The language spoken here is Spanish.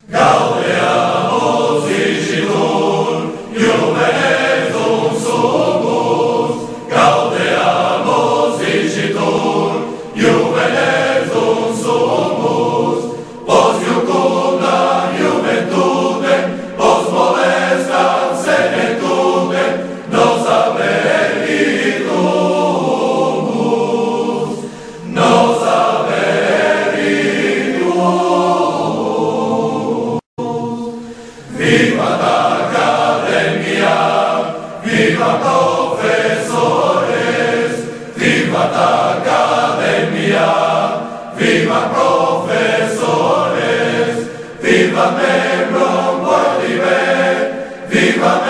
Gaudeamus igitur, juventum sumus. Gaudeamus igitur, juventum sumus. Post iucundam juventudem, post molestam senectudem, nos averitumus, nos averitumus. Vivat Academia, vivat professores, vivat Academia, vivat professores, vivat membrum quod vivat